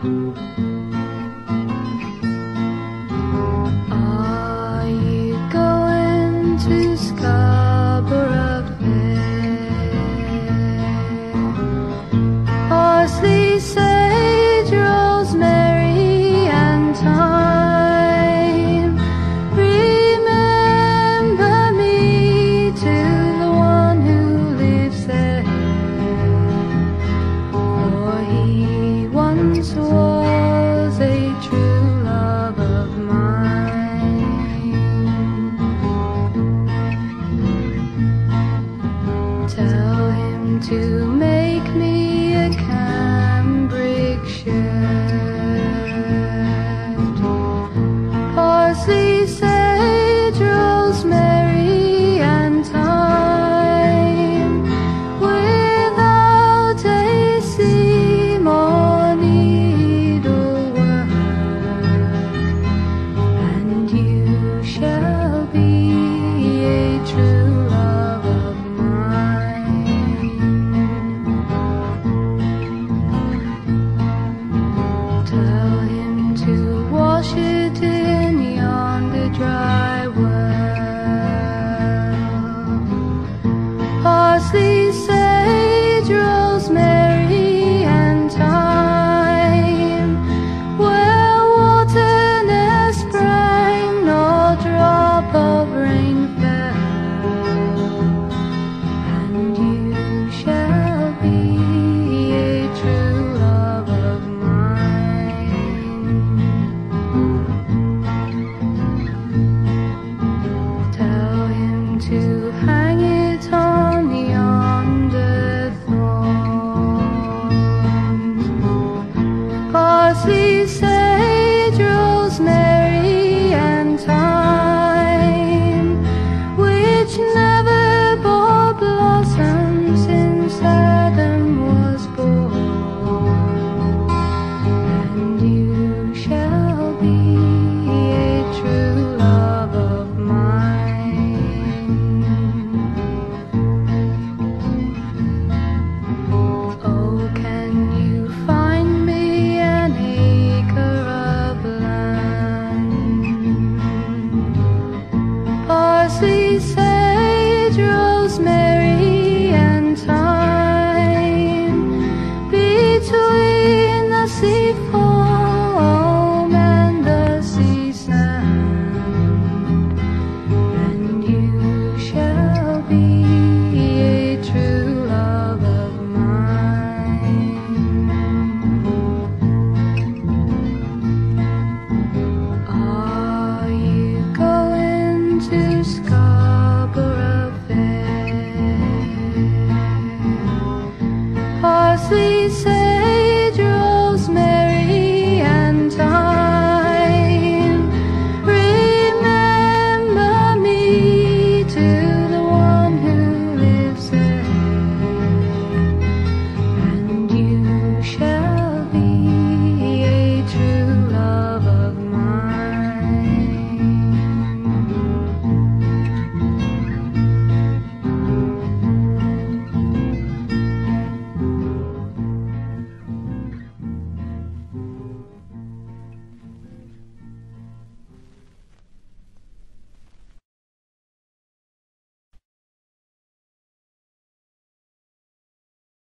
Are you going to Scarborough Fair? Parsley, sage, rosemary and thyme. Remember me to the one who lives there, for he once was a true love of mine. Tell him to make me a cambric shirt. Parsley, sage, rosemary and thyme, without a seam or needlework, and you shall be a true love of mine. Tell him to wash it in yonder dry well. Parsley,